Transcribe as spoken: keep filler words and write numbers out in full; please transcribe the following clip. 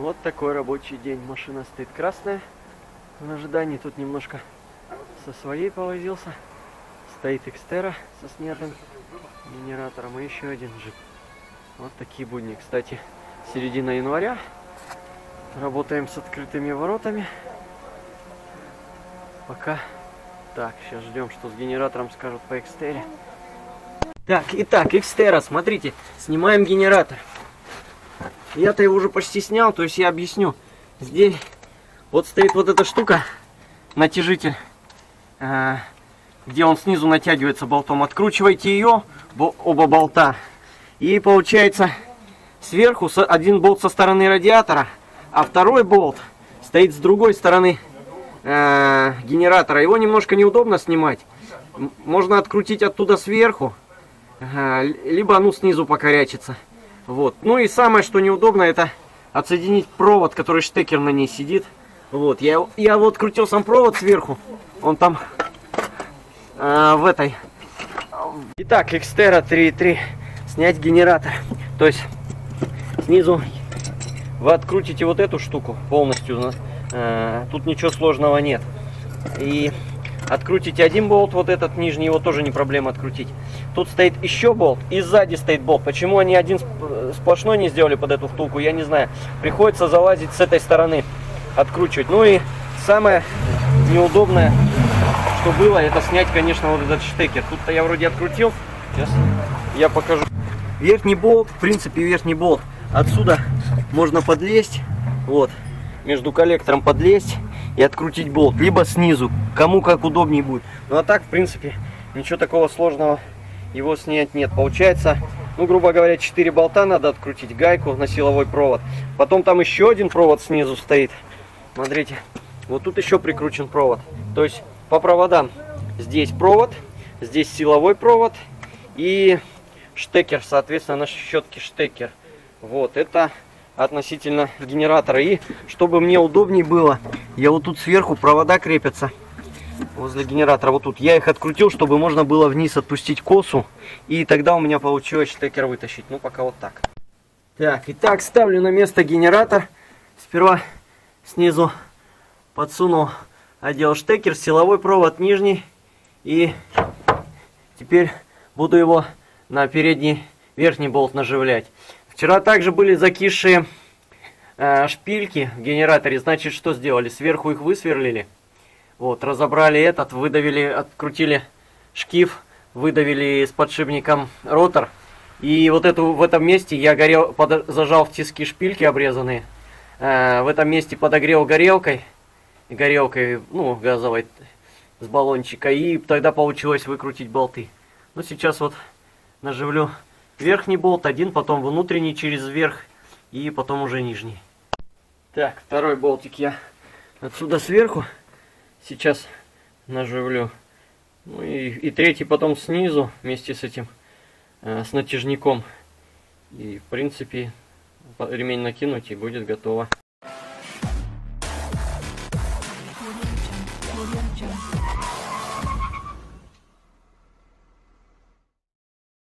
Вот такой рабочий день. Машина стоит красная в ожидании. Тут немножко со своей повозился. Стоит Экстера со снятым генератором и еще один джип. Вот такие будни. Кстати, середина января. Работаем с открытыми воротами. Пока так, сейчас ждем, что с генератором скажут по Экстере. Так, итак, Экстера, смотрите, снимаем генератор. Я-то его уже почти снял, то есть я объясню. Здесь вот стоит вот эта штука, натяжитель, где он снизу натягивается болтом. Откручивайте ее, оба болта. И получается сверху один болт со стороны радиатора, а второй болт стоит с другой стороны э, генератора. Его немножко неудобно снимать. Можно открутить оттуда сверху, э, либо ну снизу покорячится. Вот. Ну и самое, что неудобно, это отсоединить провод, который штекер на ней сидит. Вот. Я, я вот крутил сам провод сверху. Он там э, в этой. Итак, Экстера три и три. Снять генератор. То есть снизу вы открутите вот эту штуку полностью. Э, тут ничего сложного нет. И открутите один болт, вот этот нижний, его тоже не проблема открутить. Тут стоит еще болт, и сзади стоит болт. Почему они один сплошной не сделали под эту втулку, я не знаю. Приходится залазить с этой стороны, откручивать. Ну и самое неудобное, что было, это снять, конечно, вот этот штекер. Тут-то я вроде открутил. Сейчас я покажу. Верхний болт, в принципе, верхний болт. Отсюда можно подлезть, вот, между коллектором подлезть и открутить болт, либо снизу, кому как удобнее будет. Ну а так, в принципе, ничего такого сложного его снять нет. Получается, ну, грубо говоря, четыре болта надо открутить, гайку на силовой провод. Потом там еще один провод снизу стоит. Смотрите, вот тут еще прикручен провод. То есть по проводам здесь провод, здесь силовой провод и штекер, соответственно, на щетке штекер. Вот, это относительно генератора. И чтобы мне удобнее было, я вот тут сверху провода крепятся возле генератора. Вот тут я их открутил, чтобы можно было вниз отпустить косу, и тогда у меня получилось штекер вытащить. Ну пока вот так. Так, итак, ставлю на место генератор. Сперва снизу подсунул, одел штекер, силовой провод нижний, и теперь буду его на передний верхний болт наживлять. Вчера также были закисшие э, шпильки в генераторе. Значит, что сделали? Сверху их высверлили. Вот, разобрали этот, выдавили, открутили шкив, выдавили с подшипником ротор. И вот эту, в этом месте я горел, под, зажал в тиски шпильки обрезанные. Э, в этом месте подогрел горелкой, горелкой, ну, газовой, с баллончика. И тогда получилось выкрутить болты. Ну, сейчас вот наживлю верхний болт, один, потом внутренний через верх, и потом уже нижний. Так, второй болтик я отсюда сверху сейчас наживлю. Ну и, и третий потом снизу, вместе с этим, э, с натяжником. И в принципе ремень накинуть, и будет готово.